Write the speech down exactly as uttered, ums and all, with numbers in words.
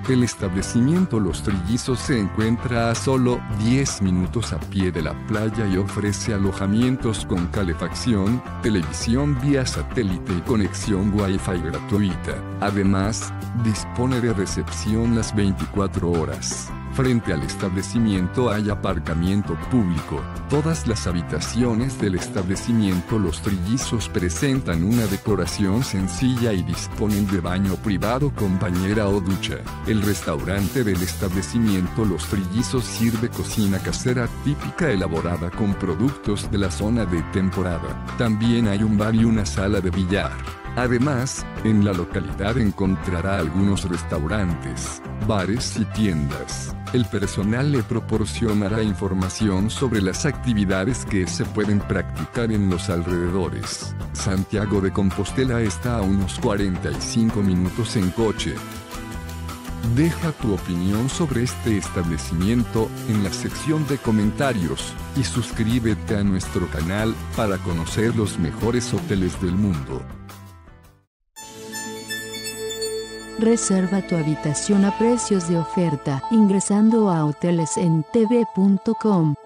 El establecimiento Los Trillizos se encuentra a solo diez minutos a pie de la playa y ofrece alojamientos con calefacción, televisión vía satélite y conexión Wi-Fi gratuita. Además, dispone de recepción las veinticuatro horas. Frente al establecimiento hay aparcamiento público. Todas las habitaciones del establecimiento Los Trillizos presentan una decoración sencilla y disponen de baño privado con bañera o ducha. El restaurante del establecimiento Los Trillizos sirve cocina casera típica elaborada con productos de la zona de temporada. También hay un bar y una sala de billar. Además, en la localidad encontrará algunos restaurantes, bares y tiendas. El personal le proporcionará información sobre las actividades que se pueden practicar en los alrededores. Santiago de Compostela está a unos cuarenta y cinco minutos en coche. Deja tu opinión sobre este establecimiento en la sección de comentarios y suscríbete a nuestro canal para conocer los mejores hoteles del mundo. Reserva tu habitación a precios de oferta ingresando a hoteles en t v punto com.